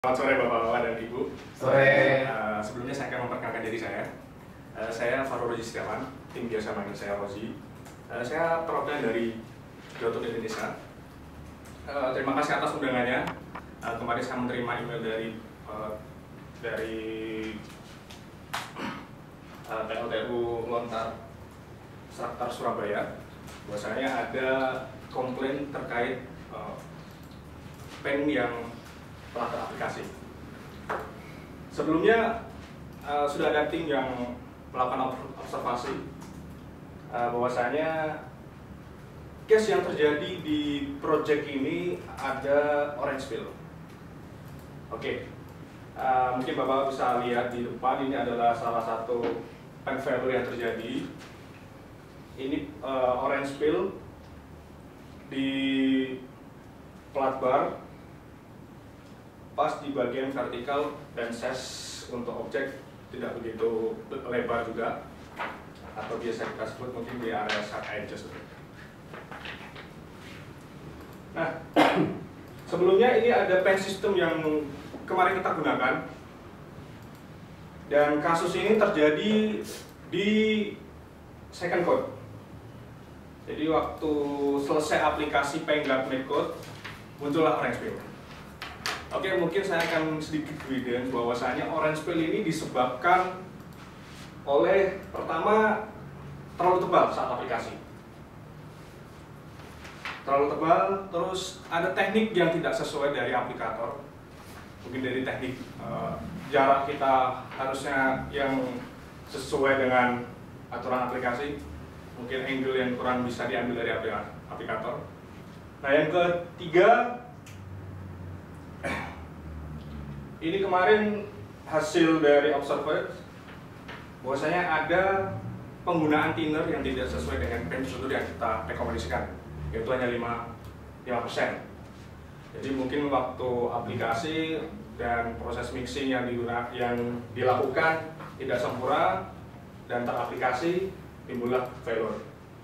Selamat sore Bapak-Bapak dan Ibu. Sore. Sebelumnya saya akan memperkenalkan diri saya. Saya Farul Roji Setiawan, tim biasa manggil saya Roji. Saya perwakilan dari Youtube Indonesia. Terima kasih atas undangannya. Kemarin saya menerima email dari PLTU Lontar Sraktar Surabaya bahwasanya ada komplain terkait pen yang telah teraplikasi. Sebelumnya sudah ada tim yang melakukan observasi bahwasanya case yang terjadi di project ini ada orange peel. Oke, mungkin Bapak bisa lihat di depan ini adalah salah satu pen failure yang terjadi. Ini orange peel di plat bar pas di bagian vertikal dan size untuk objek tidak begitu lebar juga, atau biasa kita sebut mungkin di area sharp edges. Nah, sebelumnya ini ada pen system yang kemarin kita gunakan, dan kasus ini terjadi di second code. Jadi waktu selesai aplikasi Penguard Code muncullah orange peel. Oke, mungkin saya akan sedikit guidance bahwasanya orange peel ini disebabkan oleh pertama terlalu tebal saat aplikasi. Terlalu tebal, terus ada teknik yang tidak sesuai dari aplikator. Mungkin dari teknik jarak kita harusnya yang sesuai dengan aturan aplikasi. Mungkin angle yang kurang bisa diambil dari aplikator. Nah, yang ketiga, ini kemarin hasil dari observer bahwasanya ada penggunaan thinner yang tidak sesuai dengan pen struktur yang kita rekomendasikan, yaitu hanya 5%. Jadi mungkin waktu aplikasi dan proses mixing yang dilakukan tidak sempurna dan teraplikasi, timbullah failure.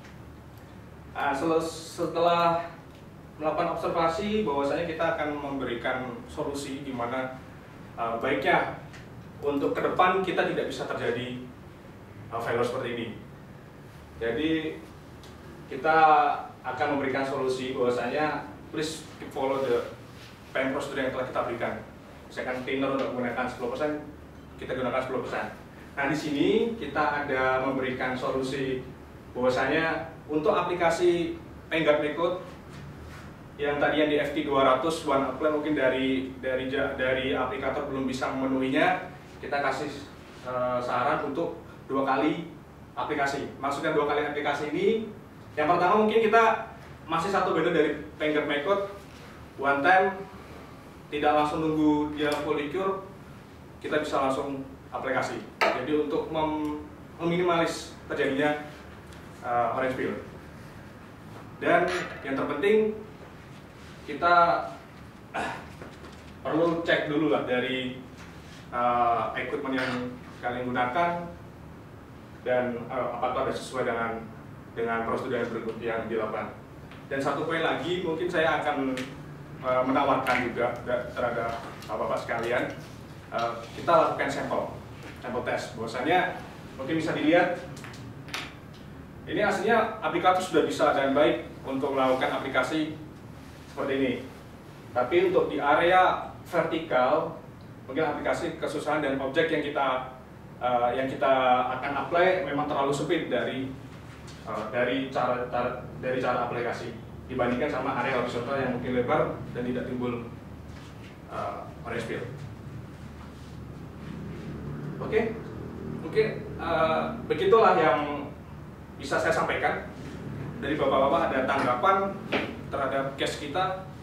Setelah melakukan observasi, bahwasanya kita akan memberikan solusi di mana baiknya untuk ke depan kita tidak bisa terjadi failure seperti ini. Jadi kita akan memberikan solusi bahwasanya please follow the pen procedure yang telah kita berikan. Misalkan thinner untuk menggunakan 10%, kita gunakan 10%. Nah, di sini kita ada memberikan solusi bahwasanya untuk aplikasi Penguard Code yang tadi yang di FT200 one apply mungkin dari aplikator belum bisa memenuhinya, kita kasih saran untuk 2 kali aplikasi. Maksudnya 2 kali aplikasi ini, yang pertama mungkin kita masih satu beda dari Penguard Code, one time, tidak langsung nunggu dia fully cure, kita bisa langsung aplikasi. Jadi untuk meminimalis terjadinya orange peel. Dan yang terpenting, kita perlu cek dulu lah dari equipment yang kalian gunakan dan apakah ada sesuai dengan prosedur yang dilakukan. Dan satu poin lagi, mungkin saya akan menawarkan juga terhadap bapak-bapak sekalian, kita lakukan sampel test. Bahwasanya mungkin bisa dilihat, ini aslinya aplikator sudah bisa dan baik untuk melakukan aplikasi seperti ini. Tapi untuk di area vertikal, mungkin aplikasi kesusahan dan objek yang kita akan apply memang terlalu sempit dari cara aplikasi dibandingkan sama area horizontal yang mungkin lebar dan tidak timbul orange peel. Oke, mungkin begitulah yang bisa saya sampaikan. Dari bapak-bapak ada tanggapan terhadap case kita